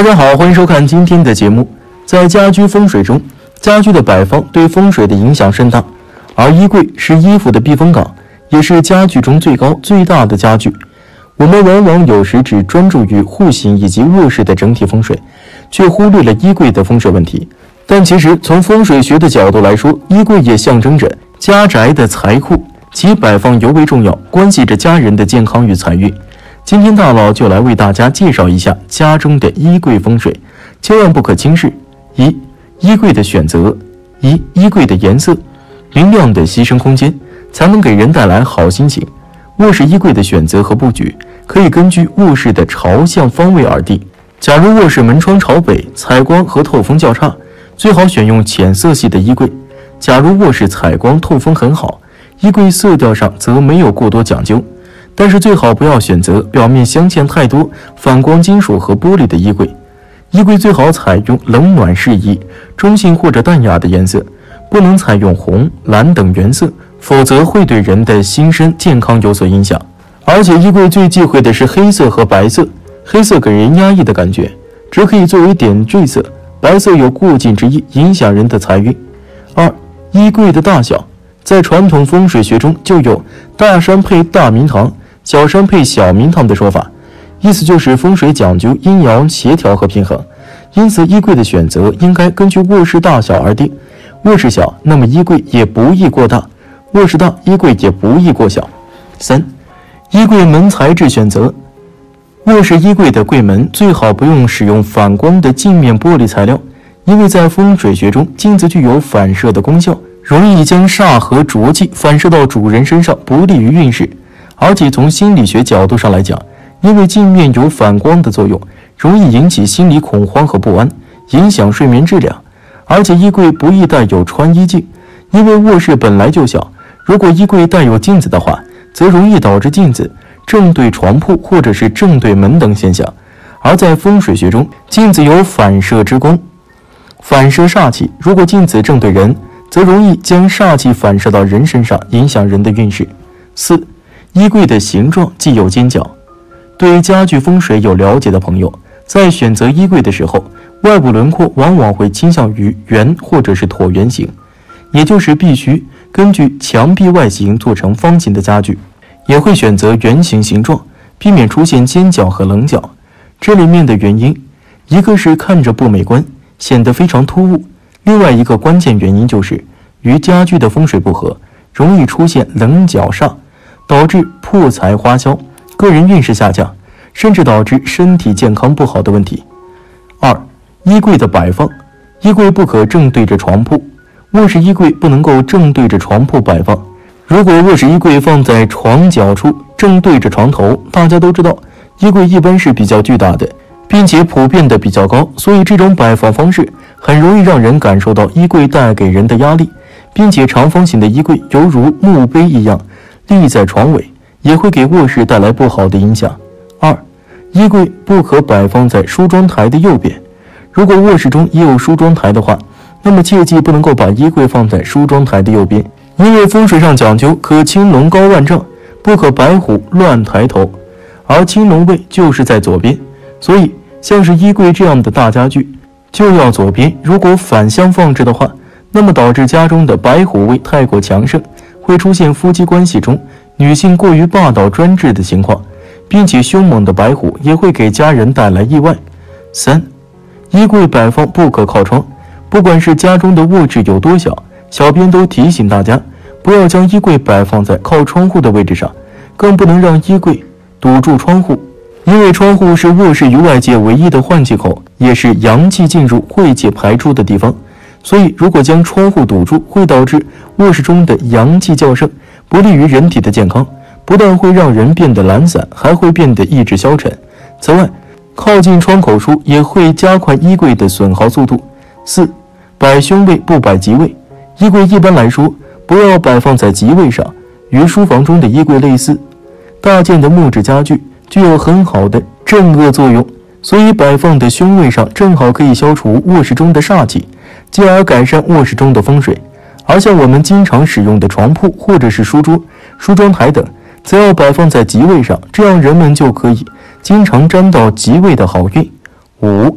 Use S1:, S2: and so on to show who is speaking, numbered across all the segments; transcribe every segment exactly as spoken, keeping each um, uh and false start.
S1: 大家好，欢迎收看今天的节目。在家居风水中，家居的摆放对风水的影响甚大，而衣柜是衣服的避风港，也是家具中最高最大的家具。我们往往有时只专注于户型以及卧室的整体风水，却忽略了衣柜的风水问题。但其实从风水学的角度来说，衣柜也象征着家宅的财库，其摆放尤为重要，关系着家人的健康与财运。今天大佬就来为大家介绍一下家中的衣柜风水，千万不可轻视。一、衣柜的选择。一、衣柜的颜色，明亮的牺牲空间才能给人带来好心情。卧室衣柜的选择和布局可以根据卧室的朝向方位而定。假如卧室门窗朝北，采光和透风较差，最好选用浅色系的衣柜。假如卧室采光透风很好，衣柜色调上则没有过多讲究，但是最好不要选择表面镶嵌太多反光金属和玻璃的衣柜。衣柜最好采用冷暖适宜、中性或者淡雅的颜色，不能采用红、蓝等原色，否则会对人的心身健康有所影响。而且衣柜最忌讳的是黑色和白色，黑色给人压抑的感觉，只可以作为点缀色，白色有过境之意，影响人的财运。二、衣柜的大小，在传统风水学中就有大山配大明堂，小山配小明堂的说法，意思就是风水讲究阴阳协调和平衡，因此衣柜的选择应该根据卧室大小而定。卧室小，那么衣柜也不宜过大；卧室大，衣柜也不宜过小。三、衣柜门材质选择。卧室衣柜的柜门最好不用使用反光的镜面玻璃材料，因为在风水学中，镜子具有反射的功效，容易将煞和浊气反射到主人身上，不利于运势。而且从心理学角度上来讲，因为镜面有反光的作用，容易引起心理恐慌和不安，影响睡眠质量。而且衣柜不宜带有穿衣镜，因为卧室本来就小，如果衣柜带有镜子的话，则容易导致镜子正对床铺或者是正对门等现象。而在风水学中，镜子有反射之功，反射煞气，如果镜子正对人，则容易将煞气反射到人身上，影响人的运势。四、衣柜的形状既有尖角。对家具风水有了解的朋友，在选择衣柜的时候，外部轮廓往往会倾向于圆或者是椭圆形，也就是必须根据墙壁外形做成方形的家具，也会选择圆形形状，避免出现尖角和棱角。这里面的原因，一个是看着不美观，显得非常突兀，另外一个关键原因就是与家居的风水不合，容易出现棱角煞，导致破财花销，个人运势下降，甚至导致身体健康不好的问题。二、衣柜的摆放。衣柜不可正对着床铺，卧室衣柜不能够正对着床铺摆放。如果卧室衣柜放在床角处，正对着床头，大家都知道衣柜一般是比较巨大的，并且普遍的比较高，所以这种摆放方式很容易让人感受到衣柜带给人的压力，并且长方形的衣柜犹如墓碑一样立在床尾，也会给卧室带来不好的影响。二、衣柜不可摆放在梳妆台的右边。如果卧室中也有梳妆台的话，那么切记不能够把衣柜放在梳妆台的右边，因为风水上讲究可青龙高万丈，不可白虎乱抬头，而青龙位就是在左边，所以像是衣柜这样的大家具就要左边。如果反向放置的话，那么导致家中的白虎位太过强盛，会出现夫妻关系中女性过于霸道专制的情况，并且凶猛的白虎也会给家人带来意外。三、衣柜摆放不可靠窗。不管是家中的卧室有多小，小编都提醒大家不要将衣柜摆放在靠窗户的位置上，更不能让衣柜堵住窗户，因为窗户是卧室与外界唯一的换气口，也是阳气进入晦气排出的地方，所以如果将窗户堵住，会导致卧室中的阳气较盛，不利于人体的健康，不但会让人变得懒散，还会变得意志消沉。此外，靠近窗口处也会加快衣柜的损耗速度。四、摆凶位不摆吉位。衣柜一般来说不要摆放在吉位上，与书房中的衣柜类似，大件的木质家具具有很好的镇恶作用，所以摆放的凶位上正好可以消除卧室中的煞气，进而改善卧室中的风水。而像我们经常使用的床铺或者是书桌、梳妆台等，则要摆放在吉位上，这样人们就可以经常沾到吉位的好运。五、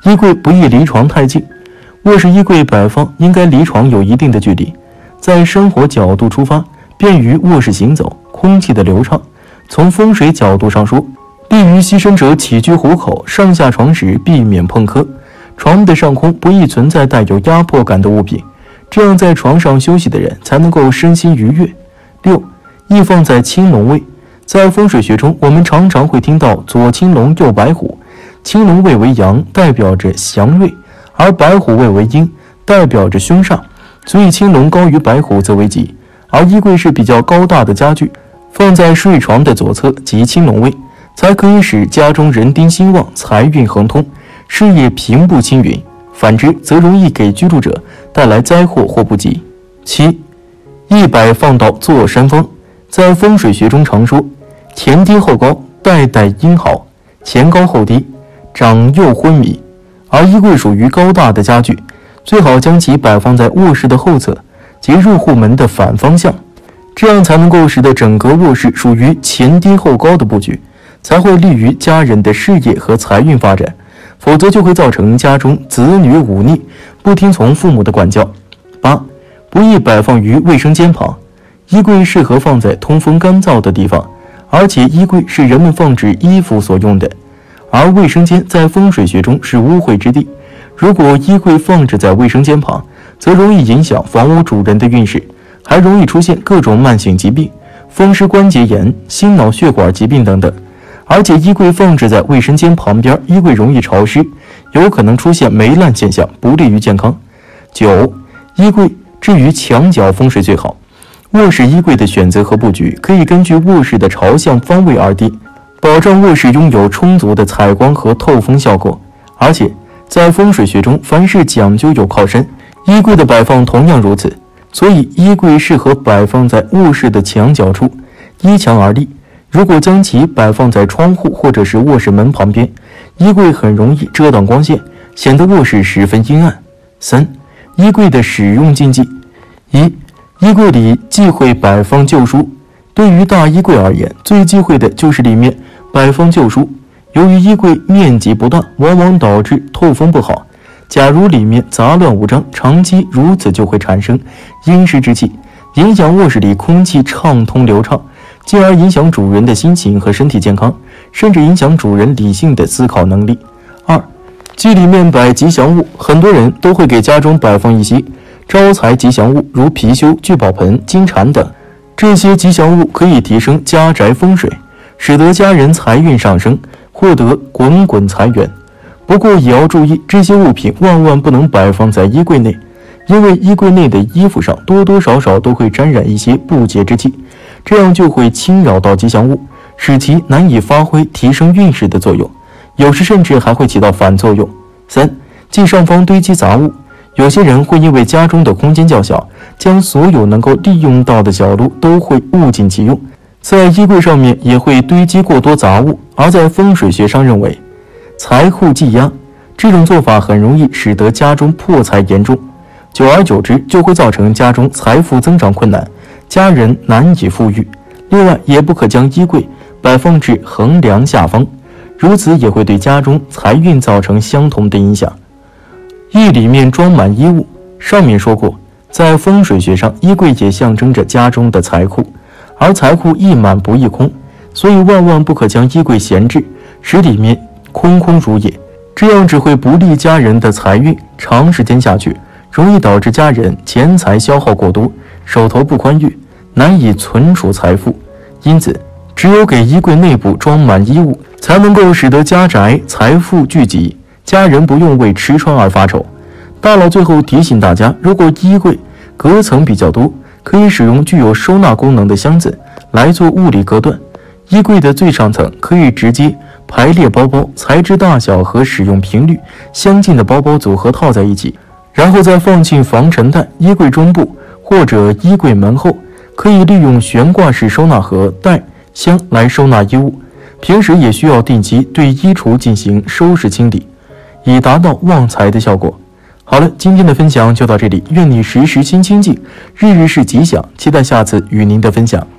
S1: 衣柜不宜离床太近，卧室衣柜摆放应该离床有一定的距离，在生活角度出发，便于卧室行走，空气的流畅。从风水角度上说，利于牺牲者起居糊口，上下床时避免碰磕。床的上空不宜存在带有压迫感的物品，这样在床上休息的人才能够身心愉悦。六，宜放在青龙位。在风水学中，我们常常会听到左青龙右白虎，青龙位为阳，代表着祥瑞，而白虎位为阴，代表着凶煞，所以青龙高于白虎则为吉。而衣柜是比较高大的家具，放在睡床的左侧即青龙位，才可以使家中人丁兴旺，财运亨通，事业平步青云。反之则容易给居住者带来灾祸或不吉。七，宜摆放到坐山方。在风水学中常说，前低后高，代代阴好，前高后低，长幼昏迷。而衣柜属于高大的家具，最好将其摆放在卧室的后侧及入户门的反方向，这样才能够使得整个卧室属于前低后高的布局，才会利于家人的事业和财运发展，否则就会造成家中子女忤逆，不听从父母的管教。八，不宜摆放于卫生间旁。衣柜适合放在通风干燥的地方，而且衣柜是人们放置衣服所用的，而卫生间在风水学中是污秽之地。如果衣柜放置在卫生间旁，则容易影响房屋主人的运势，还容易出现各种慢性疾病、风湿关节炎、心脑血管疾病等等。而且衣柜放置在卫生间旁边，衣柜容易潮湿，有可能出现霉烂现象，不利于健康。九，衣柜置于墙角风水最好。卧室衣柜的选择和布局可以根据卧室的朝向方位而定，保障卧室拥有充足的采光和透风效果。而且在风水学中，凡事讲究有靠山，衣柜的摆放同样如此，所以衣柜适合摆放在卧室的墙角处，依墙而立。如果将其摆放在窗户或者是卧室门旁边，衣柜很容易遮挡光线，显得卧室十分阴暗。三，衣柜的使用禁忌。一，衣柜里忌讳摆放旧书。对于大衣柜而言，最忌讳的就是里面摆放旧书。由于衣柜面积不大，往往导致透风不好。假如里面杂乱无章，长期如此就会产生阴湿之气，影响卧室里空气畅通流畅，进而影响主人的心情和身体健康，甚至影响主人理性的思考能力。二，忌里面摆吉祥物。很多人都会给家中摆放一些招财吉祥物，如貔貅、聚宝盆、金蝉等。这些吉祥物可以提升家宅风水，使得家人财运上升，获得滚滚财源。不过也要注意，这些物品万万不能摆放在衣柜内，因为衣柜内的衣服上多多少少都会沾染一些不洁之气，这样就会侵扰到吉祥物，使其难以发挥提升运势的作用，有时甚至还会起到反作用。三，忌上方堆积杂物。有些人会因为家中的空间较小，将所有能够利用到的角落都会物尽其用，在衣柜上面也会堆积过多杂物，而在风水学上认为财库积压，这种做法很容易使得家中破财严重，久而久之就会造成家中财富增长困难，家人难以富裕。另外也不可将衣柜摆放至横梁下方，如此也会对家中财运造成相同的影响。衣里面装满衣物，上面说过，在风水学上，衣柜也象征着家中的财库，而财库易满不易空，所以万万不可将衣柜闲置，使里面空空如也，这样只会不利家人的财运，长时间下去，容易导致家人钱财消耗过多，手头不宽裕，难以存储财富。因此，只有给衣柜内部装满衣物，才能够使得家宅财富聚集，家人不用为吃穿而发愁。大佬最后提醒大家，如果衣柜隔层比较多，可以使用具有收纳功能的箱子来做物理隔断。衣柜的最上层可以直接排列包包，材质大小和使用频率相近的包包组合套在一起，然后再放进防尘袋。衣柜中部或者衣柜门后可以利用悬挂式收纳盒、袋、箱来收纳衣物。平时也需要定期对衣橱进行收拾清理，以达到旺财的效果。好了，今天的分享就到这里，愿你时时心清静，日日是吉祥，期待下次与您的分享。